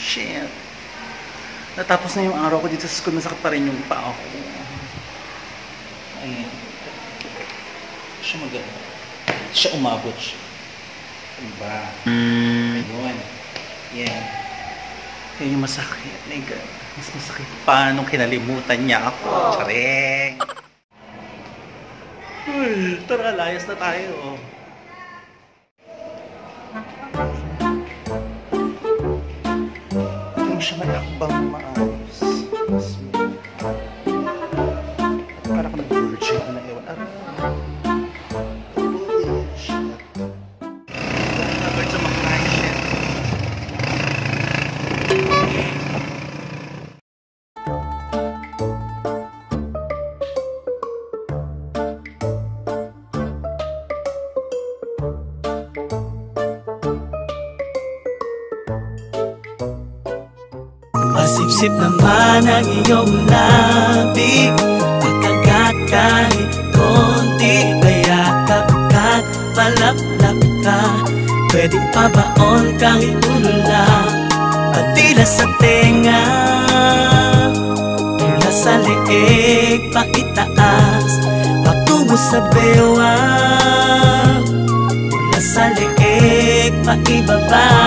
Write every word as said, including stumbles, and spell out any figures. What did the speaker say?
Shit. Natapos na yung araw ko dito sa school. Masakit pa rin yung paa ko. Ayan. Siya maganda. Siya umabot siya. Diba? Ayun. Yan. Yan yung masakit. My God. Mas masakit pa nung kinalimutan niya ako. Tsareng. Uy, tara, layas na tayo. Hindi mo siya malakbang maayos. Parang ka nag-virgin na ewan. Aray. Masipsip naman ang iyong labi, pagkagat kahit konti, mayakap ka't palaplap ka. Pwedeng pabaon kahit ulo lang, pagtila sa tenga, mula sa leeg pakitaas, patungo sa bewang, mula sa leeg paibaba.